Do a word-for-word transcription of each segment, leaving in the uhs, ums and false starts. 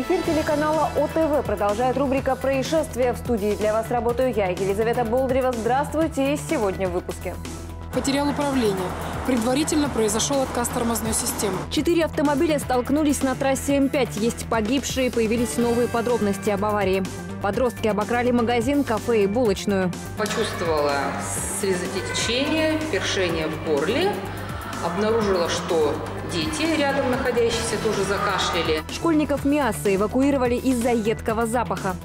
Эфир телеканала О Тэ Вэ продолжает рубрика «Происшествия». В студии для вас работаю я, Елизавета Болдырева. Здравствуйте, и сегодня в выпуске. Потерял управление. Предварительно произошел отказ тормозной системы. Четыре автомобиля столкнулись на трассе М пять. Есть погибшие, появились новые подробности об аварии. Подростки обокрали магазин, кафе и булочную. Почувствовала слезотечение, першение в горле. Обнаружила, что дети рядом находящиеся тоже закашляли. Школьников МИАСа эвакуировали из-за едкого запаха.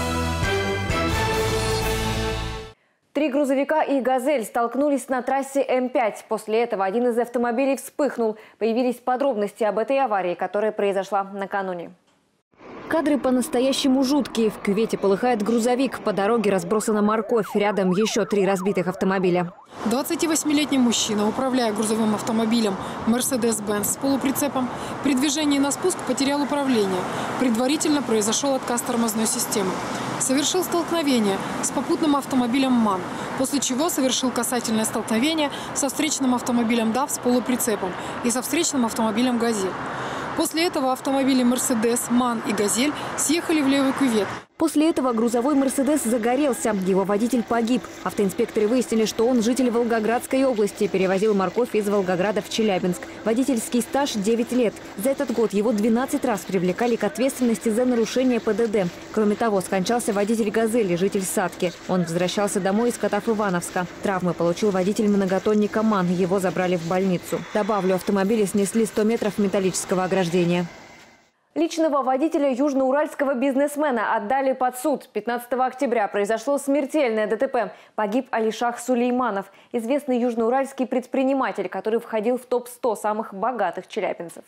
Три грузовика и «Газель» столкнулись на трассе М пять. После этого один из автомобилей вспыхнул. Появились подробности об этой аварии, которая произошла накануне. Кадры по-настоящему жуткие. В кювете полыхает грузовик. По дороге разбросана морковь. Рядом еще три разбитых автомобиля. двадцативосьмилетний мужчина, управляя грузовым автомобилем «Мерседес-Бенц» с полуприцепом, при движении на спуск потерял управление. Предварительно произошел отказ тормозной системы. Совершил столкновение с попутным автомобилем «МАН», после чего совершил касательное столкновение со встречным автомобилем ДАФ с полуприцепом и со встречным автомобилем «Газель». После этого автомобили «Мерседес», «МАН» и «Газель» съехали в левый кювет. После этого грузовой «Мерседес» загорелся. Его водитель погиб. Автоинспекторы выяснили, что он житель Волгоградской области. Перевозил морковь из Волгограда в Челябинск. Водительский стаж – девять лет. За этот год его двенадцать раз привлекали к ответственности за нарушение Пэ Дэ Дэ. Кроме того, скончался водитель «Газели», житель Сатки. Он возвращался домой из Котов-Ивановска. Травмы получил водитель многотонника «МАН». Его забрали в больницу. Добавлю, автомобили снесли сто метров металлического ограждения. Личного водителя южноуральского бизнесмена отдали под суд. пятнадцатого октября произошло смертельное Дэ Тэ Пэ. Погиб Алишах Сулейманов, известный южноуральский предприниматель, который входил в топ сто самых богатых челябинцев.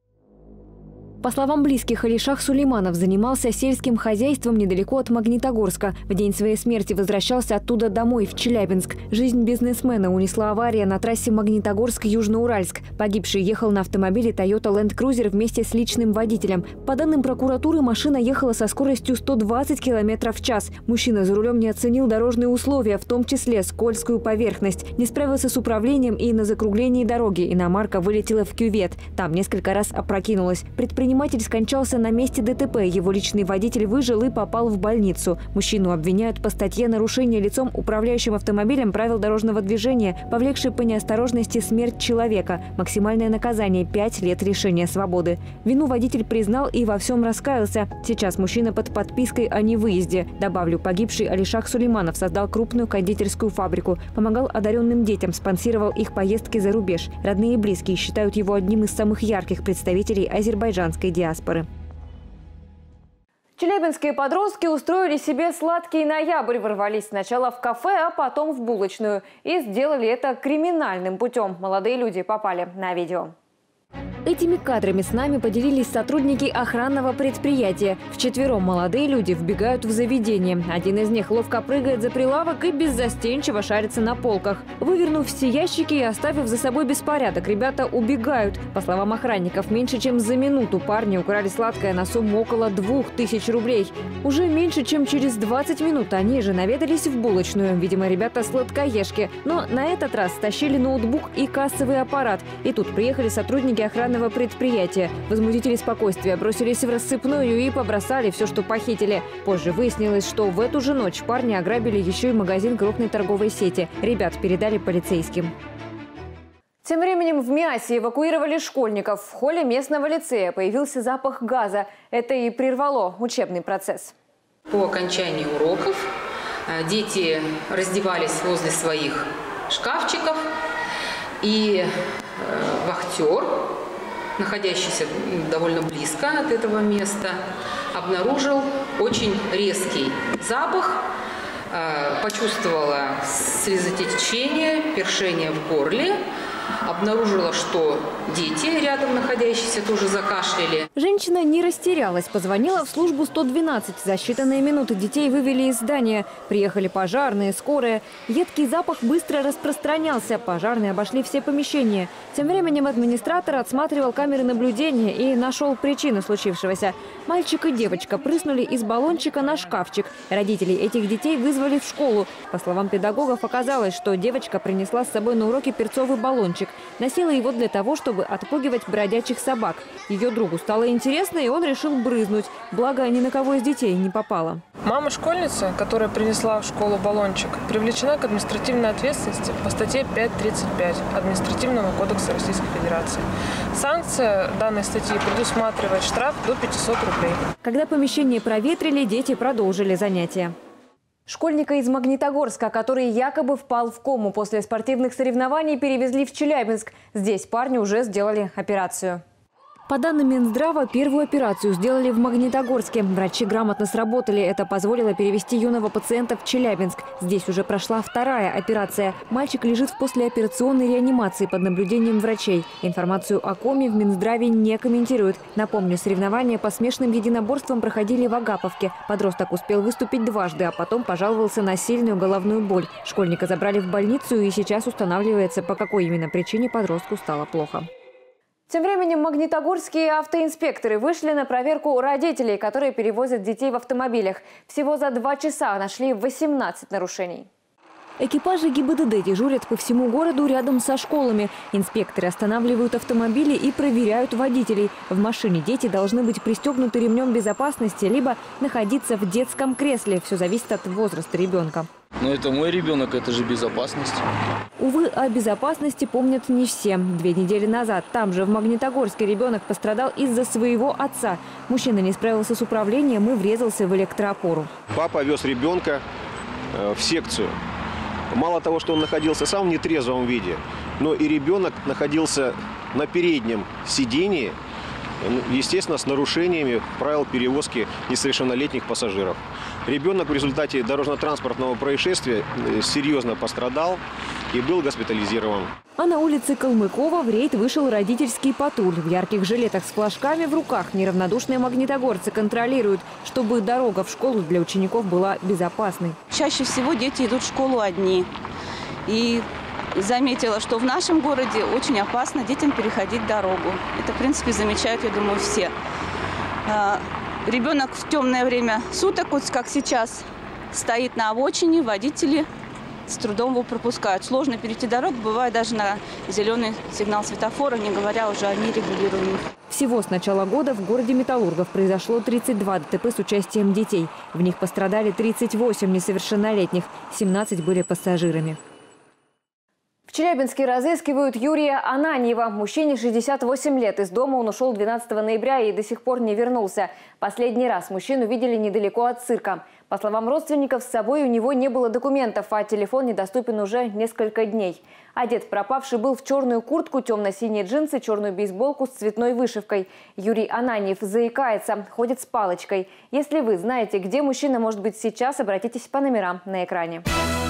По словам близких, Алишах Сулейманов занимался сельским хозяйством недалеко от Магнитогорска. В день своей смерти возвращался оттуда домой, в Челябинск. Жизнь бизнесмена унесла авария на трассе Магнитогорск-Южноуральск. Погибший ехал на автомобиле Toyota Land Cruiser вместе с личным водителем. По данным прокуратуры, машина ехала со скоростью сто двадцать километров в час. Мужчина за рулем не оценил дорожные условия, в том числе скользкую поверхность. Не справился с управлением и на закруглении дороги иномарка вылетела в кювет. Там несколько раз опрокинулась. Предприниматель скончался на месте Дэ Тэ Пэ. Его личный водитель выжил и попал в больницу. Мужчину обвиняют по статье «Нарушение лицом, управляющим автомобилем, правил дорожного движения, повлекшей по неосторожности смерть человека». Максимальное наказание – пять лет лишения свободы. Вину водитель признал и во всем раскаялся. Сейчас мужчина под подпиской о невыезде. Добавлю, погибший Алишах Сулейманов создал крупную кондитерскую фабрику, помогал одаренным детям, спонсировал их поездки за рубеж. Родные и близкие считают его одним из самых ярких представителей азербайджанской диаспоры. Челябинские подростки устроили себе сладкий ноябрь. Ворвались сначала в кафе, а потом в булочную. И сделали это криминальным путем. Молодые люди попали на видео. Этими кадрами с нами поделились сотрудники охранного предприятия. Вчетвером молодые люди вбегают в заведение. Один из них ловко прыгает за прилавок и беззастенчиво шарится на полках. Вывернув все ящики и оставив за собой беспорядок, ребята убегают. По словам охранников, меньше чем за минуту парни украли сладкое на сумму около двух тысяч рублей. Уже меньше чем через двадцать минут они же наведались в булочную. Видимо, ребята сладкоежки. Но на этот раз стащили ноутбук и кассовый аппарат. И тут приехали сотрудники охранного предприятия. Возмутители спокойствия бросились в рассыпную и побросали все, что похитили. Позже выяснилось, что в эту же ночь парни ограбили еще и магазин крупной торговой сети. Ребят передали полицейским. Тем временем в МИАСе эвакуировали школьников. В холле местного лицея появился запах газа. Это и прервало учебный процесс. По окончании уроков дети раздевались возле своих шкафчиков, и вахтер, находящийся довольно близко от этого места, обнаружил очень резкий запах, почувствовала слезотечение, першение в горле. Обнаружила, что дети рядом находящиеся тоже закашляли. Женщина не растерялась, позвонила в службу сто двенадцать. За считанные минуты детей вывели из здания. Приехали пожарные, скорая. Едкий запах быстро распространялся. Пожарные обошли все помещения. Тем временем администратор отсматривал камеры наблюдения и нашел причину случившегося. Мальчик и девочка прыснули из баллончика на шкафчик. Родителей этих детей вызвали в школу. По словам педагогов, оказалось, что девочка принесла с собой на уроки перцовый баллончик. баллончик. Носила его для того, чтобы отпугивать бродячих собак. Ее другу стало интересно, и он решил брызнуть. Благо, ни на кого из детей не попало. Мама школьницы, которая принесла в школу баллончик, привлечена к административной ответственности по статье пять тридцать пять Административного кодекса Российской Федерации. Санкция данной статьи предусматривает штраф до пятисот рублей. Когда помещение проветрили, дети продолжили занятия. Школьника из Магнитогорска, который якобы впал в кому после спортивных соревнований, перевезли в Челябинск. Здесь парню уже сделали операцию. По данным Минздрава, первую операцию сделали в Магнитогорске. Врачи грамотно сработали. Это позволило перевести юного пациента в Челябинск. Здесь уже прошла вторая операция. Мальчик лежит в послеоперационной реанимации под наблюдением врачей. Информацию о коме в Минздраве не комментируют. Напомню, соревнования по смешанным единоборствам проходили в Агаповке. Подросток успел выступить дважды, а потом пожаловался на сильную головную боль. Школьника забрали в больницу, и сейчас устанавливается, по какой именно причине подростку стало плохо. Тем временем магнитогорские автоинспекторы вышли на проверку родителей, которые перевозят детей в автомобилях. Всего за два часа нашли восемнадцать нарушений. Экипажи ГИБДД дежурят по всему городу рядом со школами. Инспекторы останавливают автомобили и проверяют водителей. В машине дети должны быть пристегнуты ремнем безопасности, либо находиться в детском кресле. Все зависит от возраста ребенка. Но это мой ребенок, это же безопасность. Увы, о безопасности помнят не все. Две недели назад там же, в Магнитогорске, ребенок пострадал из-за своего отца. Мужчина не справился с управлением и врезался в электроопору. Папа вез ребенка в секцию. Мало того, что он находился сам в нетрезвом виде, но и ребенок находился на переднем сидении, естественно, с нарушениями правил перевозки несовершеннолетних пассажиров. Ребенок в результате дорожно-транспортного происшествия серьезно пострадал и был госпитализирован. А на улице Калмыкова в рейд вышел родительский патруль. В ярких жилетах с флажками в руках неравнодушные магнитогорцы контролируют, чтобы дорога в школу для учеников была безопасной. Чаще всего дети идут в школу одни. И заметила, что в нашем городе очень опасно детям переходить дорогу. Это, в принципе, замечают, я думаю, все. Ребенок в темное время суток, вот как сейчас, стоит на обочине, водители с трудом его пропускают. Сложно перейти дорогу, бывает даже на зеленый сигнал светофора, не говоря уже о нерегулируемых. Всего с начала года в городе Металлургов произошло тридцать два ДТП с участием детей. В них пострадали тридцать восемь несовершеннолетних, семнадцать были пассажирами. В Челябинске разыскивают Юрия Ананьева. Мужчине шестьдесят восемь лет. Из дома он ушел двенадцатого ноября и до сих пор не вернулся. Последний раз мужчину видели недалеко от цирка. По словам родственников, с собой у него не было документов, а телефон недоступен уже несколько дней. Одет пропавший был в черную куртку, темно-синие джинсы, черную бейсболку с цветной вышивкой. Юрий Ананьев заикается, ходит с палочкой. Если вы знаете, где мужчина может быть сейчас, обратитесь по номерам на экране.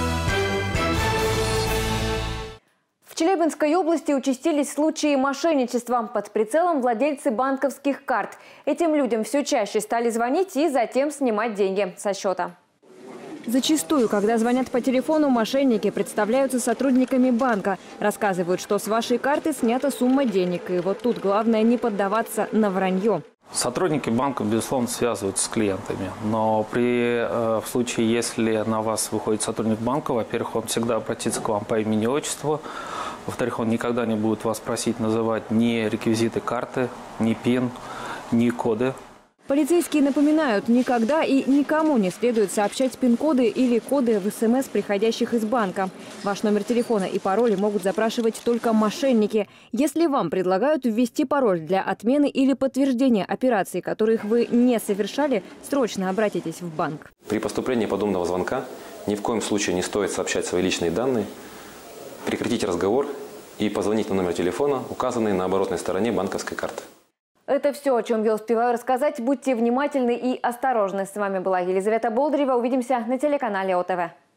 В Челябинской области участились случаи мошенничества. Под прицелом владельцы банковских карт. Этим людям все чаще стали звонить и затем снимать деньги со счета. Зачастую, когда звонят по телефону, мошенники представляются сотрудниками банка. Рассказывают, что с вашей карты снята сумма денег. И вот тут главное не поддаваться на вранье. Сотрудники банка, безусловно, связываются с клиентами. Но при э, в случае, если на вас выходит сотрудник банка, во-первых, он всегда обратится к вам по имени и отчеству. Во-вторых, он никогда не будет вас просить называть ни реквизиты карты, ни пин, ни коды. Полицейские напоминают, никогда и никому не следует сообщать пин-коды или коды в СМС, приходящих из банка. Ваш номер телефона и пароли могут запрашивать только мошенники. Если вам предлагают ввести пароль для отмены или подтверждения операций, которых вы не совершали, срочно обратитесь в банк. При поступлении подобного звонка ни в коем случае не стоит сообщать свои личные данные, прекратить разговор и позвонить на номер телефона, указанный на оборотной стороне банковской карты. Это все, о чем я успеваю рассказать. Будьте внимательны и осторожны. С вами была Елизавета Болдырева. Увидимся на телеканале О Т В.